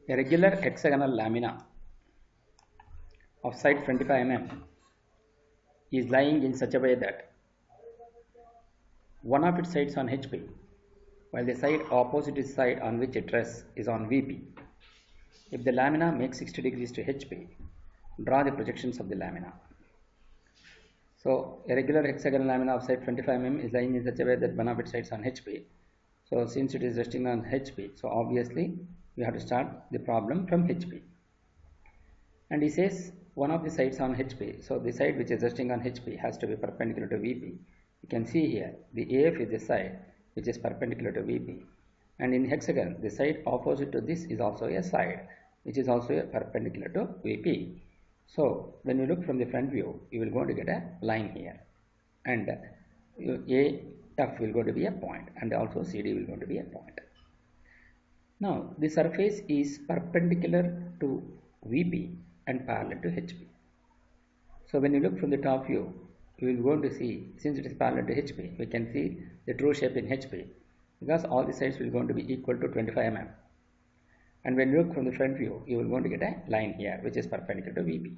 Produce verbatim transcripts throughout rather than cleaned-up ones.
A regular hexagonal lamina of side twenty-five millimeters is lying in such a way that one of its sides on H P, while the side opposite its side on which it rests is on V P. If the lamina makes sixty degrees to H P, draw the projections of the lamina. So a regular hexagonal lamina of side twenty-five millimeters is lying in such a way that one of its sides on H P. So since it is resting on H P, so obviously we have to start the problem from H P. And he says one of the sides on H P, so the side which is resting on H P has to be perpendicular to V P. You can see here the A F is the side which is perpendicular to V P, and in hexagon the side opposite to this is also a side which is also a perpendicular to V P. So when you look from the front view, you will going to get a line here, and A F will going to be a point, and also C D will going to be a point. Now the surface is perpendicular to V P and parallel to H P. So when you look from the top view, you will going to see, since it is parallel to H P, we can see the true shape in H P, because all the sides will going to be equal to twenty-five millimeters. And when you look from the front view, you will going to get a line here which is perpendicular to V P.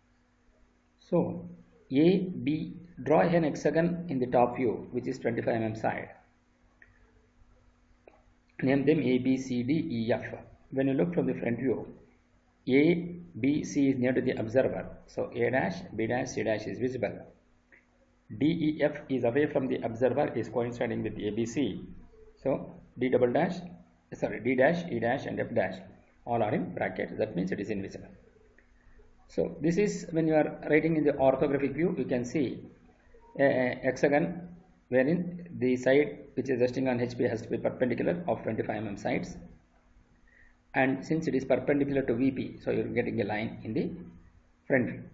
So A, B, draw an hexagon in the top view which is twenty-five millimeters side. Name them A, B, C, D, E, F. When you look from the front view, A, B, C is near to the observer, so A dash, B dash, C dash is visible. D, E, F is away from the observer, is coinciding with A, B, C. So D double dash, sorry, D dash, E dash and F dash all are in bracket. That means it is invisible. So this is when you are writing in the orthographic view, you can see a hexagon wherein the side which is resting on H P has to be perpendicular of twenty-five millimeter sides, and since it is perpendicular to V P, so you are getting a line in the front view.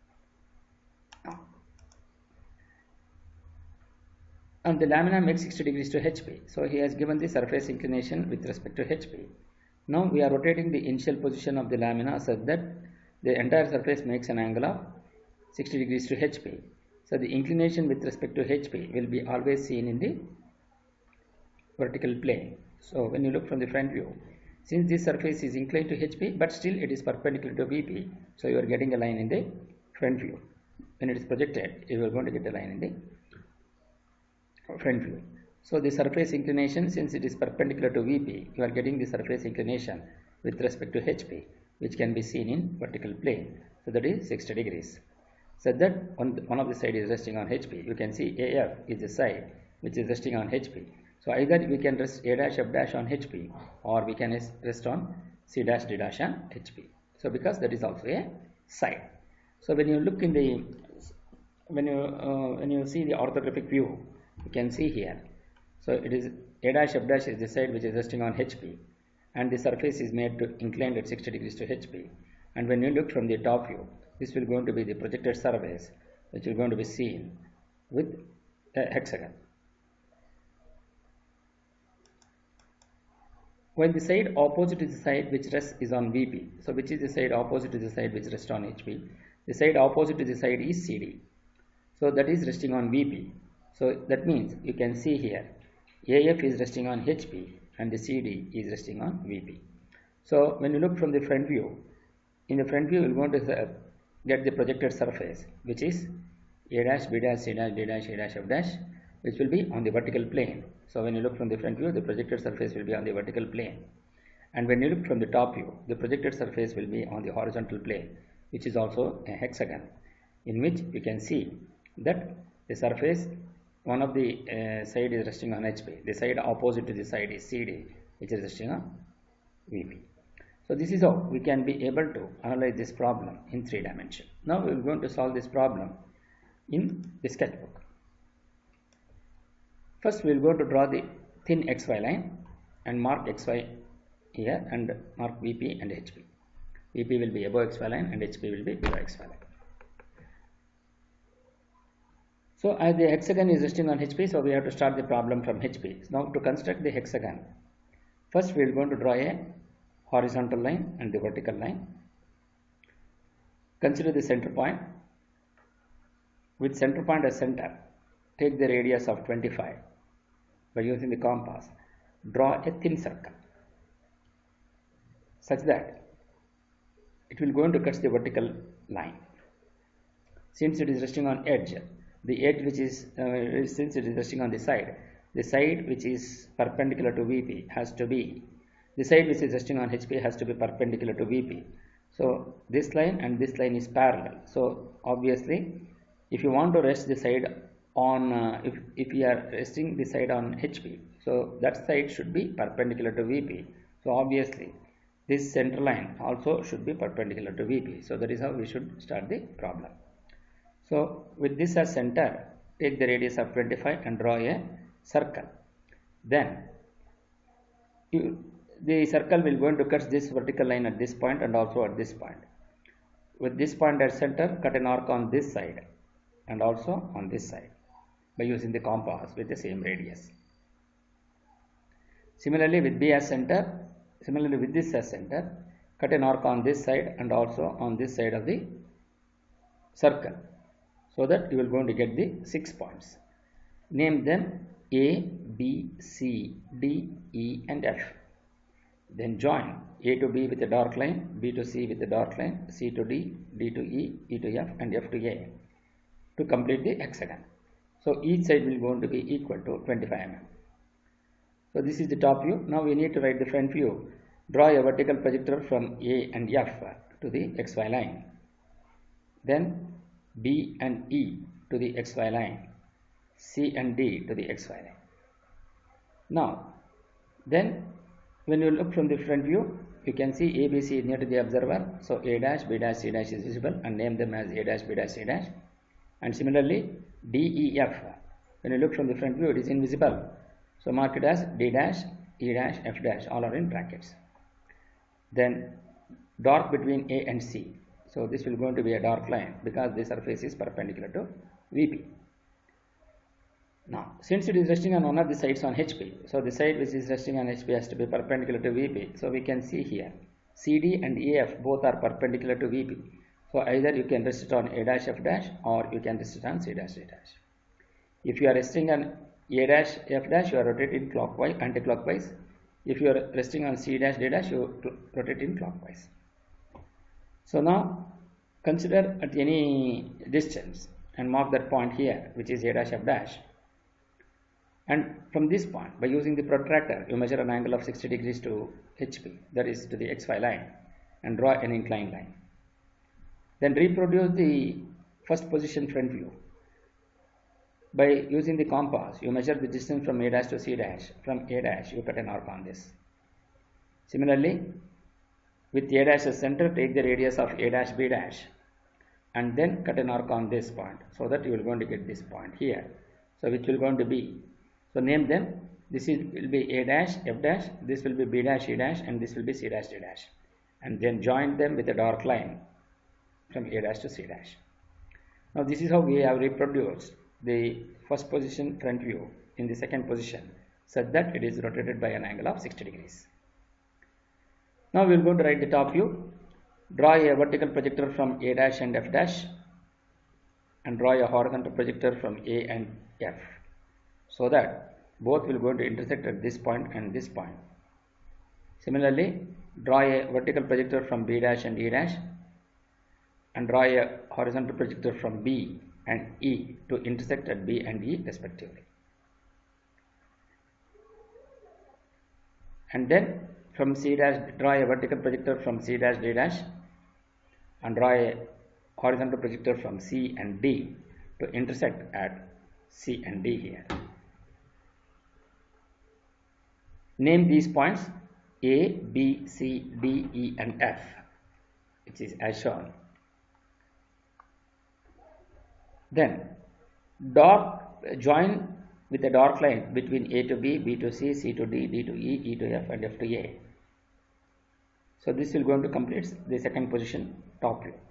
And the lamina makes sixty degrees to H P, so he has given the surface inclination with respect to H P. Now we are rotating the initial position of the lamina such that the entire surface makes an angle of sixty degrees to H P. So the inclination with respect to H P will be always seen in the vertical plane. So when you look from the front view, since this surface is inclined to H P but still it is perpendicular to V P, so you are getting a line in the front view. When it is projected, you are going to get a line in the front view. So the surface inclination, since it is perpendicular to V P, you are getting the surface inclination with respect to H P, which can be seen in vertical plane. So that is sixty degrees. So that one, one of the side is resting on H P. You can see A F is the side which is resting on H P. So either we can rest A dash F dash on H P, or we can rest on C dash D dash on H P. So because that is also a side. So when you look in the when you uh, when you see the orthographic view, you can see here. So it is A dash F dash is the side which is resting on H P, and the surface is made to inclined at sixty degrees to H P. And when you look from the top view, this will going to be the projected surface which is going to be seen with a hexagon. When the side opposite to the side which rests is on V P, so which is the side opposite to the side which rests on H P? The side opposite to the side is C D. So that is resting on V P. So that means you can see here A F is resting on H P and the C D is resting on V P. So when you look from the front view, in the front view you will going to get the projected surface which is A dash, B dash, C dash, D dash, E dash, F dash, which will be on the vertical plane. So when you look from the front view, the projected surface will be on the vertical plane. And when you look from the top view, the projected surface will be on the horizontal plane, which is also a hexagon, in which you can see that the surface, one of the uh, side is resting on H P. The side opposite to the side is C D, which is resting on V P. So this is how we can be able to analyze this problem in three dimensions. Now we are going to solve this problem in the sketchbook. First we will go to draw the thin X Y line and mark X Y here and mark V P and H P. V P will be above X Y line and H P will be below X Y line. So as the hexagon is resting on H P, so we have to start the problem from H P. Now to construct the hexagon, first we are going to draw a horizontal line and the vertical line. Consider the center point. With center point as center, take the radius of twenty-five. By using the compass, draw a thin circle. such that it will going to cut the vertical line. Since it is resting on edge, the edge which is uh, since it is resting on the side, the side which is perpendicular to V P has to be, the side which is resting on H P has to be perpendicular to V P. So this line and this line is parallel. So obviously, if you want to rest the side on, uh, if, if you are resting the side on H P, so that side should be perpendicular to V P. So obviously, this center line also should be perpendicular to V P. So that is how we should start the problem. So with this as center, take the radius of twenty-five and draw a circle. Then you, the circle will going to cut this vertical line at this point and also at this point. With this point at center, cut an arc on this side and also on this side by using the compass with the same radius. Similarly with B as center, similarly with this as center, cut an arc on this side and also on this side of the circle, so that you will going to get the six points. Name them A, B, C, D, E and F. Then join A to B with a dark line, B to C with a dark line, C to D, D to E, E to F and F to A to complete the hexagon. So each side will going to be equal to twenty-five millimeters. So this is the top view. Now we need to write the front view. Draw a vertical projector from A and F to the X Y line. Then B and E to the X Y line. C and D to the X Y line. Now, then when you look from the front view, you can see A, B, C is near to the observer. So A dash, B dash, C dash is visible and name them as A dash, B dash, C dash. And similarly, D, E, F. When you look from the front view, it is invisible. So mark it as D dash, E dash, F dash, all are in brackets. Then dark between A and C. So this will going to be a dark line because the surface is perpendicular to V P. Now, since it is resting on one of the sides on H P, so the side which is resting on H P has to be perpendicular to V P. So we can see here, C D and E F both are perpendicular to V P. So either you can rest it on A dash, F dash, or you can rest it on C dash, A dash. If you are resting on A dash, F dash, you are rotating clockwise, anti-clockwise. If you are resting on C dash, D dash, you rotate in clockwise. So now consider at any distance and mark that point here, which is A dash, F dash. And from this point, by using the protractor, you measure an angle of sixty degrees to H P, that is to the X Y line, and draw an inclined line. Then reproduce the first position front view. By using the compass, you measure the distance from A dash to C dash. From A dash, you cut an arc on this. Similarly, with A dash as center, take the radius of A dash, B dash, and then cut an arc on this point, so that you will going to get this point here. So which will going to be, so name them. This is will be A dash, F dash, this will be B dash, E dash, and this will be C dash, D dash, and then join them with a dark line from A dash to C dash. Now this is how we have reproduced the first position front view in the second position, such that it is rotated by an angle of sixty degrees. Now we will go to write the top view. Draw a vertical projector from A dash and F dash, and draw a horizontal projector from A and F, so that both will go to intersect at this point and this point. Similarly, draw a vertical projector from B dash and E dash, and draw a horizontal projector from B and E to intersect at B and E respectively. And then from C dash, draw a vertical projector from C dash, D dash, and draw a horizontal projector from C and D to intersect at C and D here. Name these points A, B, C, D, E and F, which is as shown. Then dark join with a dark line between A to B, B to C, C to D, D to E, E to F and F to A. So this will going to complete the second position top view.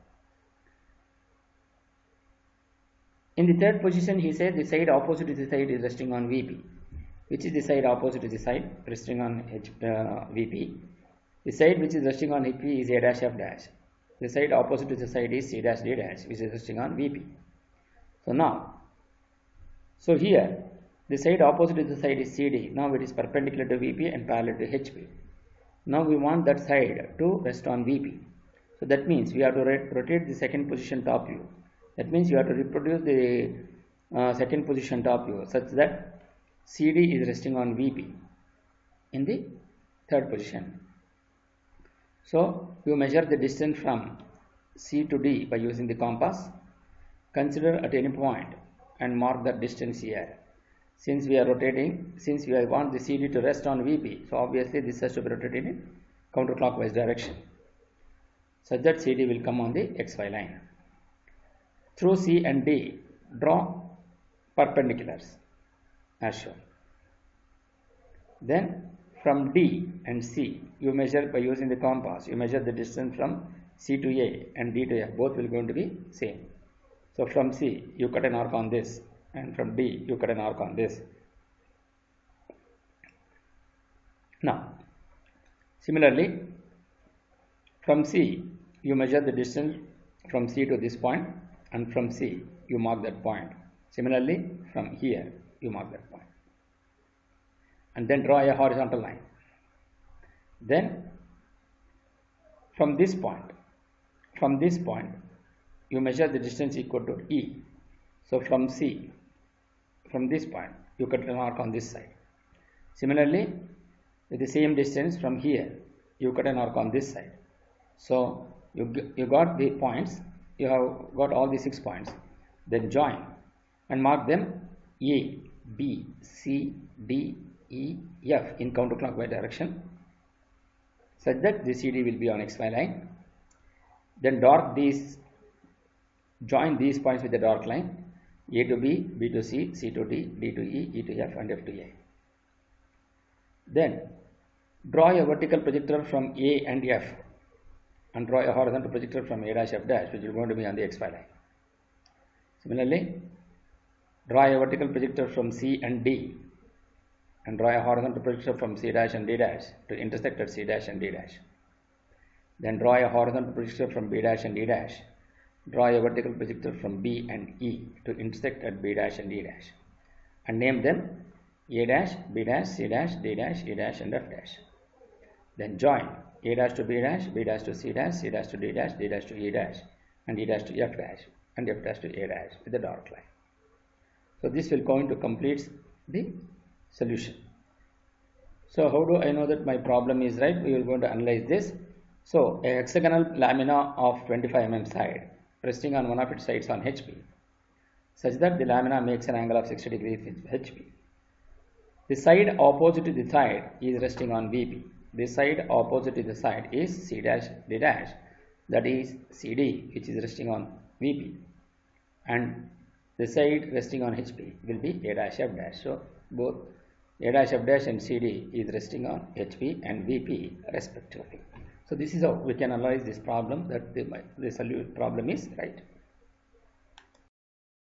In the third position, he said the side opposite to the side is resting on V P. Which is the side opposite to the side resting on H, uh, V P? The side which is resting on H P is A dash, F dash. The side opposite to the side is C dash, D dash, which is resting on V P. So now, so here the side opposite to the side is C D. Now it is perpendicular to V P and parallel to H P. Now we want that side to rest on V P. So that means we have to rotate the second position top view. That means you have to reproduce the uh, second position top view such that C D is resting on V P in the third position. So you measure the distance from C to D by using the compass. Consider at any point and mark that distance here. Since we are rotating, since we want the C D to rest on V P, so obviously this has to be rotated in counterclockwise direction, such that C D will come on the X Y line. Through C and D, draw perpendiculars as shown. Then from D and C, you measure by using the compass, you measure the distance from C to A and D to F, both will going to be same. So from C, you cut an arc on this, and from D, you cut an arc on this. Now, similarly, from C, you measure the distance from C to this point, and from C, you mark that point. Similarly, from here, you mark that point. And then draw a horizontal line. Then, from this point, from this point, you measure the distance equal to E. So from C, from this point, you cut an arc on this side. Similarly, with the same distance from here, you cut an arc on this side. So you, you got the points, you have got all the six points. Then join and mark them A, B, C, D, E, F in counterclockwise direction, such that the C D will be on X Y line. Then dot these, join these points with the dark line, A to B, B to C, C to D, D to E, E to F, and F to A. Then draw a vertical projector from A and F, and draw a horizontal projector from A dash F dash, which is going to be on the X Y line. Similarly, draw a vertical projector from C and D, and draw a horizontal projector from C dash and D dash to intersect at C dash and D dash. Then draw a horizontal projector from B dash and D dash. Draw a vertical projector from B and E to intersect at B dash and D dash, and name them A dash, B dash, C dash, D dash, E dash, and F dash. Then join A dash to B dash, B dash to C dash, C dash to D dash, D dash to E dash, and E dash to F dash, and F dash to A dash with the dark line. So this will going to complete the solution. So how do I know that my problem is right? We are going to analyze this. So a hexagonal lamina of twenty-five millimeter side resting on one of its sides on H P, such that the lamina makes an angle of sixty degrees with H P. The side opposite to the side is resting on V P. The side opposite to the side is C dash D dash, that is C D, which is resting on V P, and the side resting on H P will be A dash F dash. So both A dash F dash and C D is resting on H P and V P respectively. So this is how we can analyze this problem, that the, the solution problem is right.